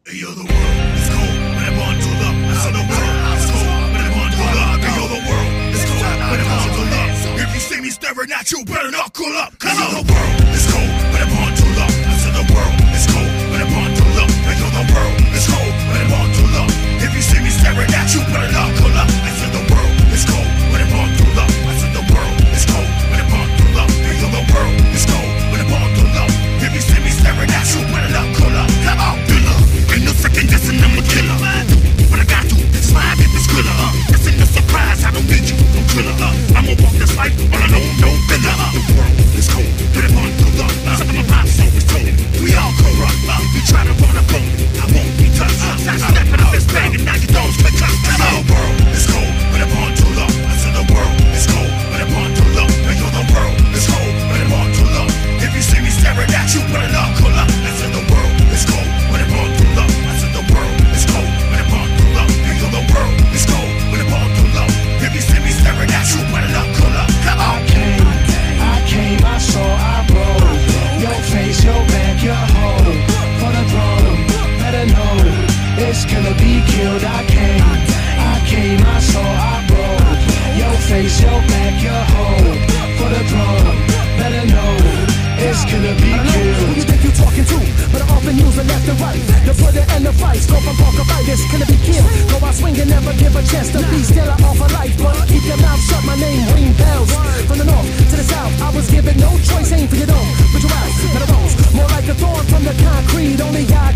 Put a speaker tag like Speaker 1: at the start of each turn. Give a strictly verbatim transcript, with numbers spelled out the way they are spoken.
Speaker 1: Hey, yo, the world is cold, but I'm on to love. I said the world is cold, but I'm on to love. Hey, yo, the world is cold, but I'm on to love. If you see me staring at you, better knuckle up. Cause yo, the world is cold, but I'm on to love. I said the world is cold, but I'm on to love. Hey, yo, the world is cold, but I'm on to love. If you see me staring at you, better knuckle up. I said the world is cold, but I'm on to love. I said the world is cold, but I'm on to love. Hey, yo, the world is cold, but I'm on to love. If you see me staring at you, better knuckle up. Come on, killer. Ain't no second guessing, I'm a killer. When I got to, that's why I get this killer. Uh. This ain't no surprise, I don't need you, no killer. Uh. I'ma walk this life on a no, no filler. Uh. The world is cold, but I'm on to love. Uh. Some of my pops always told me, we all corrupt. Uh. You try to run up on me, I won't be touched. Uh. I'm stepping up this bag and now you don't click up. Cause the world is cold, but I'm on to love. I said the world is cold, but I'm on to love. And yo, the world is cold, but I'm on to love. If you see me staring at you, better knuckle up. I said the world is cold, but I'm on to love. I said the world is cold, but I'm on to love. And yo, the world is cold, but I'm on to love. If you see me staring at you, better knuckle up. Come on.
Speaker 2: I came, I came, I saw, I rode. Your face, your back, your hoe. For the throne, better know it's gonna be killed. I came, I came, I saw, I rode. Your face, your back, your hoe. For the throne, better know it's gonna be killed.
Speaker 3: Who you think you talking to? But I often use the left and right. The brother and the vice. Go from bronchitis, gonna be killed. Go out swinging, never give a chance to be still. I offer life, but keep your mouth shut. My name ring bells. From the north to the south, I was given no choice. Aim for your dome, put your eyes, better rolls. More like a thorn from the concrete. Only I